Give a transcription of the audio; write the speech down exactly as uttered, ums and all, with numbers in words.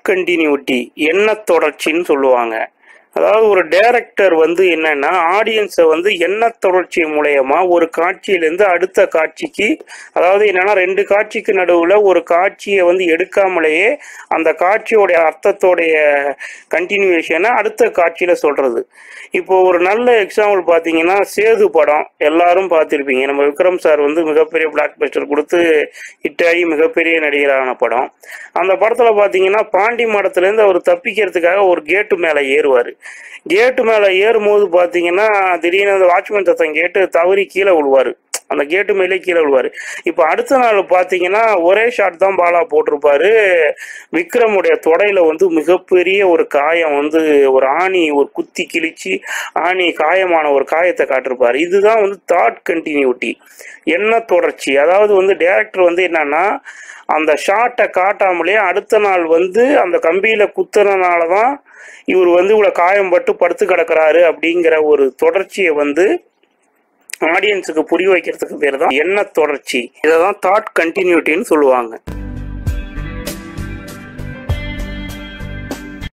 Continuity, எண்ண தொடர்ச்சின்னு சொல்லுவாங்க. அதாவது ஒரு டைரக்டர் வந்து என்னன்னா ஆடியன்ஸை வந்து எண்ண தொடர்ச்சி மூலயமா ஒரு காட்சியிலேருந்து அடுத்த காட்சிக்கு, அதாவது என்னன்னா ரெண்டு காட்சிக்கு நடுவில் ஒரு காட்சியை வந்து எடுக்காமலேயே அந்த காட்சியோடைய அர்த்தத்தோடைய கண்டினியூஷனை அடுத்த காட்சியில் சொல்கிறது. இப்போ ஒரு நல்ல எக்ஸாம்பிள் பார்த்தீங்கன்னா சேது படம் எல்லாரும் பார்த்துருப்பீங்க. நம்ம விக்ரம் சார் வந்து மிகப்பெரிய பிளாக் பஸ்டர் கொடுத்து ஹிட்டாகி மிகப்பெரிய நடிகரான படம். அந்த படத்தில் பார்த்தீங்கன்னா பாண்டி மடத்துலேருந்து அவர் தப்பிக்கிறதுக்காக ஒரு கேட்டு மேலே ஏறுவார். கேட்டு மேலே ஏறும்போது பார்த்தீங்கன்னா திடீர்னு அந்த வாட்ச்மேன் சத்தம் கேட்டு தவறி கீழே விழுவார். அந்த கேட்டு மேலே கீழே விழுவார். இப்போ அடுத்த நாள் பார்த்தீங்கன்னா ஒரே ஷாட் தான் பாலா போட்டிருப்பாரு. விக்ரமுடைய தொடையில் வந்து மிகப்பெரிய ஒரு காயம் வந்து ஒரு ஆணி ஒரு குத்தி கிழிச்சு ஆணி காயமான ஒரு காயத்தை காட்டிருப்பார். இதுதான் வந்து தாட் கண்டினியூட்டி, எண்ண தொடர்ச்சி. அதாவது வந்து டைரக்டர் வந்து என்னன்னா அந்த ஷாட்டை காட்டாமலே அடுத்த நாள் வந்து அந்த கம்பியில் குத்துறதுனால தான் இவர் வந்து இவ்வளோ காயம்பட்டு படுத்து கிடக்கிறாரு அப்படிங்கிற ஒரு தொடர்ச்சியை வந்து ஆடியன்ஸுக்கு புரிய வைக்கிறதுக்கு பேர் தான் எண்ண தொடர்ச்சி. இதை தான் தாட் கண்டினியூட்டின்னு சொல்லுவாங்க.